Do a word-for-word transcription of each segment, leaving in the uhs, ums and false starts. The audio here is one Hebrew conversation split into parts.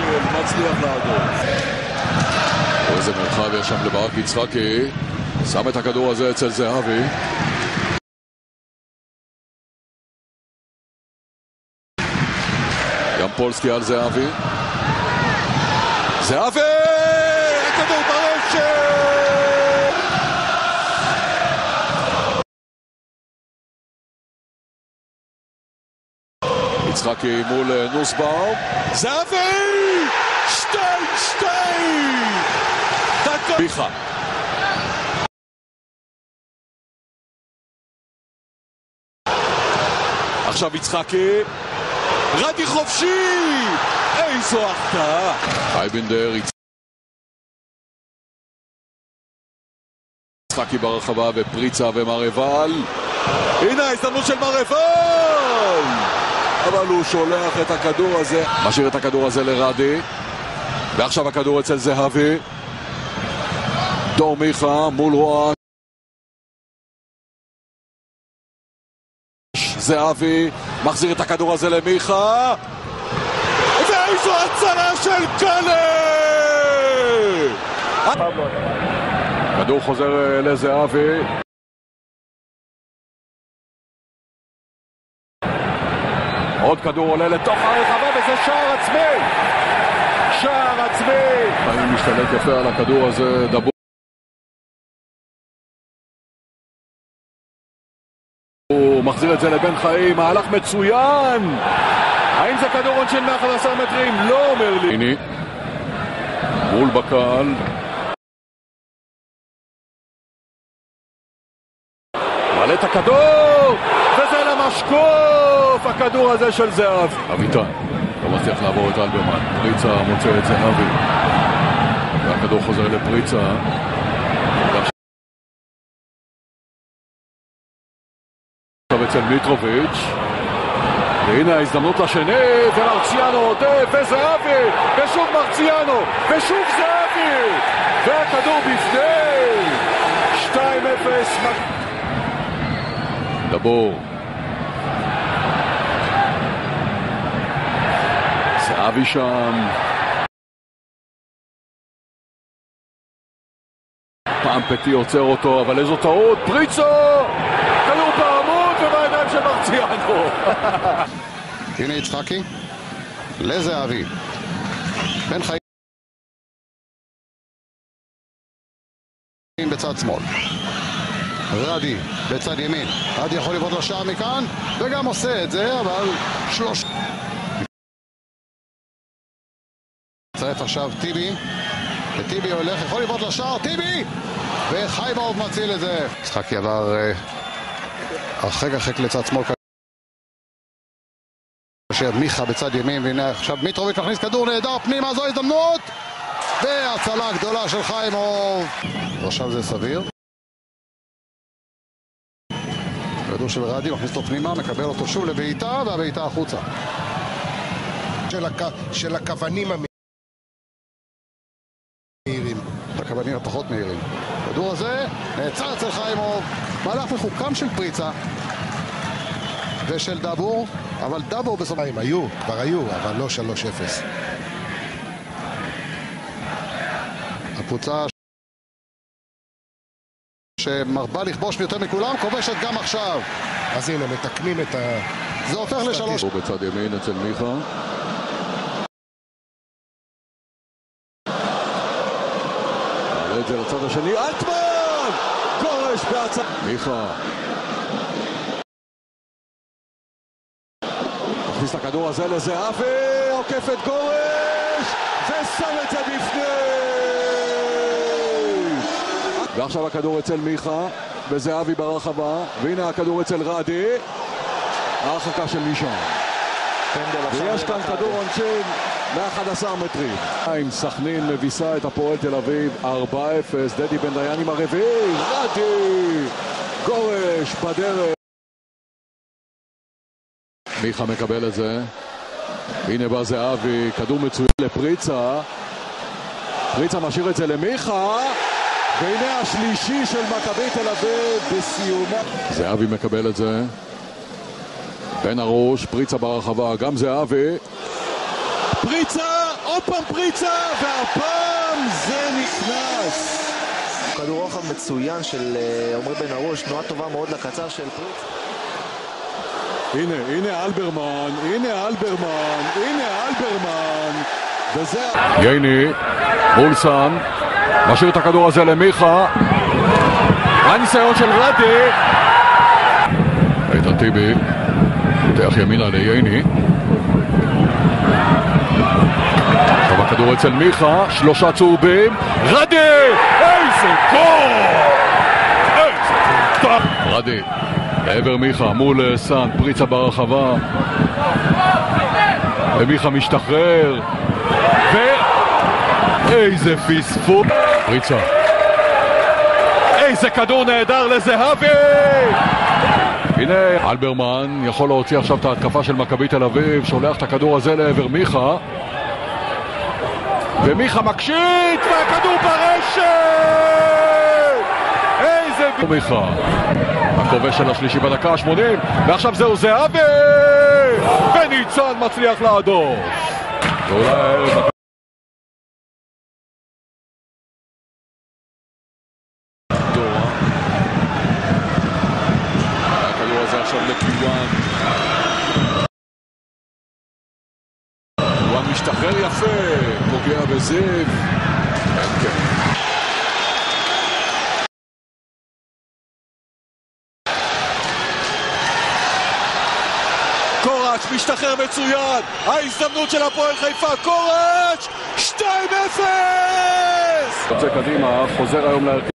מצליח לעדור. איזה מרחב יש שם לברק יצחקי, שם את הכדור הזה אצל זהבי. גם פולסקי על זהבי. זהבי! הכדור ברשת! יצחקי מול נוסבאום. זהבי! שתיים שתיים! מיכה. עכשיו יצחקי. רדי חופשי! איזו החטאה! אייבנדר יצחקי ברחבה ופריצה ומרבל. הנה ההזדמנות של מרבל! אבל הוא שולח את הכדור הזה, משאיר את הכדור הזה לרדי, ועכשיו הכדור אצל זהבי. דור מיכה מול רועש. זהבי מחזיר את הכדור הזה למיכה, ואיזו הצלה של קאלה! כדור חוזר לזהבי. עוד כדור עולה לתוך הרחבה וזה שער עצמי! שער עצמי! חיים משתלט יפה על הכדור הזה, דבור. הוא מחזיר את זה לבן חיים, מהלך מצוין! האם זה כדור עונשין מאה ואחד עשר מטרים? לא אומר לי. הנה, מול בקל. מעלה את הכדור! וזה למשקוף! הכדור הזה של זהב. אביטן, לא מצליח לעבור את אלברמן. פריצה מוצא את זהבי. והכדור חוזר לפריצה. אצל מיטרוביץ', והנה ההזדמנות לשני, ומרציאנו עודף, וזהבי, ושוב מרציאנו, ושוב זהבי, והכדור בפני. שתיים אפס. דבור. זהבי שם. פעם פטי עוצר אותו, אבל איזו טעות. פריצה! כדור פעמות ובידיים של מרציאנו. הנה יצחקי לזהבי. בן חיים בצד שמאל, רדי בצד ימין. רדי יכול לבעוט לשער מכאן וגם עושה את זה, אבל שלוש. צריך עכשיו טיבי, וטיבי הולך, יכול לבעוט לשער, טיבי! וחיימוב מציל את זה. יצחקי עבר הרחק הרחק לצד שמאל, כאשר מיכה בצד ימין, והנה עכשיו מיטרוביץ' מכניס כדור נהדר פנימה, זו הזדמנות והצלה גדולה של חיימוב. עכשיו זה סביר, כדור של רדי מכניס אותו פנימה, מקבל אותו שוב לבעיטה, והבעיטה החוצה של, הכ... של הכוונים המהירים, הכוונים הפחות מהירים. הכדור הזה נעצר אצל חיימוב, מהלך מחוכם של פריצה ושל דבור, אבל דבור בסוף הם היו, כבר היו, אבל לא שלוש אפס. הקבוצה שמרבה לכבוש יותר מכולם כובשת גם עכשיו, אז הנה מתקנים את ה... זה הופך לשלוש. הוא בצד ימין אצל מיכה, עלה את זה לצד השני, אלטמן! גורש בהצד מיכה, מכניס את הכדור הזה לזהבי, עוקף את גורש ושם את זה בפני. ועכשיו הכדור אצל מיכה וזהבי ברחבה, והנה הכדור אצל רדי, ההרחקה של משם, ויש כאן כדור עונשין מ-אחד עשר מטרים. עם סכנין מביסה את הפועל תל אביב ארבע אפס. דדי בן דיין עם הרביעי, רדי, גורש בדרך. מיכה מקבל את זה, הנה בא זהבי, כדור מצוין לפריצה, פריצה משאיר את זה למיכה, והנה השלישי של מכבי תל אביב בסיומה. זהבי מקבל את זה, בין הראש, פריצה ברחבה, גם זהבי, פריצה, עוד עוד פעם פריצה, והפעם זה נכנס. כדור רוחב מצוין של עומרי בן ארוש, תנועה טובה מאוד לקצר של פריצה. הנה, הנה אלברמן, הנה אלברמן, הנה אלברמן, וזה... ייני, מול סאן, משאיר את הכדור הזה למיכה, הניסיון של רדי. איתן טיבי, פותח ימינה לייני. עכשיו הכדור אצל מיכה, שלושה צהובים, רדי! איזה גול! איזה גול! רדי, לעבר מיכה, מול סאן, פריצה ברחבה. ומיכה משתחרר. ו... איזה פספוס! פריצה. איזה כדור נהדר לזהבי! הנה, אלברמן יכול להוציא עכשיו את ההתקפה של מכבי תל אביב, שולח את הכדור הזה לעבר מיכה. ומיכה מקשיט, והכדור ברשת! איזה... מיכה, הכובש של השלישי בדקה ה-שמונים, ועכשיו זהו זהבי! וניצן מצליח להדוף. ואולי... הכדור הזה עכשיו לקיוואן. קיוואן משתחרר יפה, פוגע בזיו. כן, כן. קורץ' משתחרר מצוין, ההזדמנות של הפועל חיפה, קורץ' שתיים אפס! יוצא קדימה, חוזר היום להרכב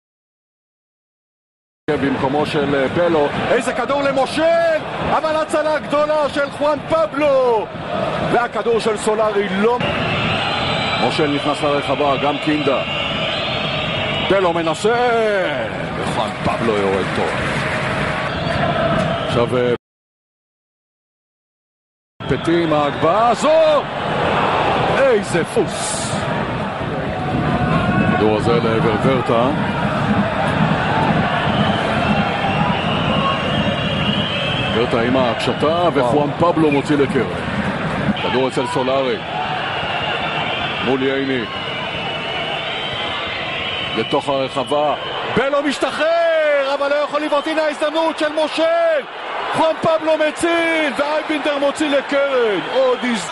במקומו של בלו, איזה כדור למושל, אבל הצלה גדולה של חואן פבלו, והכדור של סולארי לא... מושל נכנס לרחבה, גם קינדה, בלו מנסה, וחואן פבלו יורד טוב. עכשיו פטים, ההגבהה הזו, איזה פוס. הכדור הזה לעבר ורטה. ורטה עם ההקשתה, וחואן פבלו מוציא לקרן. כדור אצל סולארי. מול ייני. לתוך הרחבה. בלו משתחרר, אבל לא יכול לבעוט. הנה ההזדמנות של מושל. חואן פבלו מציל, ואייבינדר מוציא לקרן. עוד הז...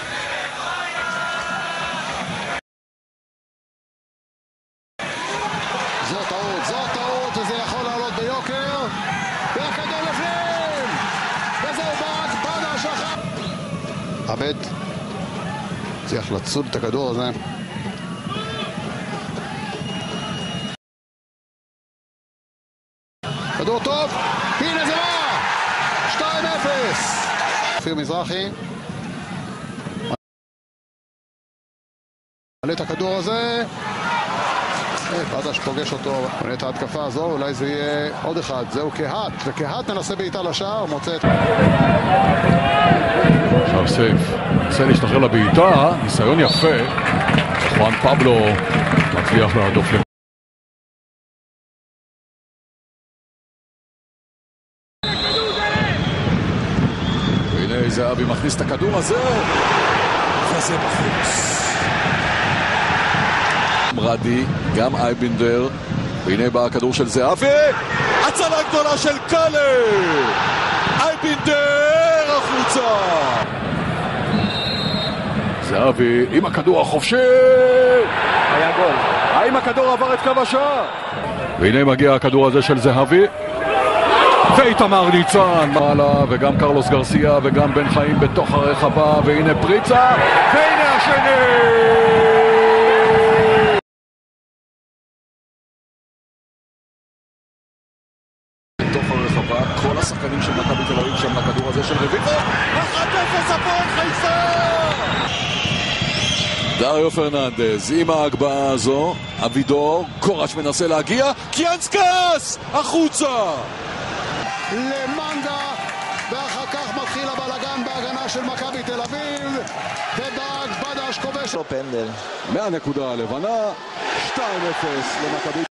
זו טעות, זו טעות, וזה יכול לעלות ביוקר. והכדור לפנים! וזהו ברק בדש אחר. עבד צריך לצוד את הכדור הזה. כדור טוב, הנה זה מה! שתיים אפס! אופיר מזרחי מעלה את הכדור הזה, בדש פוגש אותו, מעלה את ההתקפה הזו, אולי זה יהיה עוד אחד, זהו קהת, וקהת מנסה בעיטה לשער, מוצא את... עכשיו סייף, מנסה להשתחרר לבעיטה, ניסיון יפה, חואן פבלו מצליח להדוף לב. והנה זהבי מכניס את הכדור הזה, וזה בחוץ. רדי, גם אייבינדר, והנה בא הכדור של זהבי, הצלה גדולה של קאלה, אייבינדר החוצה. זהבי עם הכדור החופשי, היה גול. האם הכדור עבר את קו השער? והנה מגיע הכדור הזה של זהבי, ואיתמר ניצן מעלה, וגם קרלוס גרסיה וגם בן חיים בתוך הרחבה, והנה פריצה, והנה השני. בתוך הרחבה, כל השחקנים של מכבי תל אביב שם לכדור הזה של רביבו, אחת אפס הפועל חיפה! דריו פרננדז עם ההגבהה הזו, אבידור, קורץ' מנסה להגיע, קיאנסקס החוצה! למנגה, ואחר כך מתחיל הבלגן בהגנה של מכבי תל אביב, וברק בדש כובש לא פנדל. מהנקודה הלבנה, שתיים אפס למכבי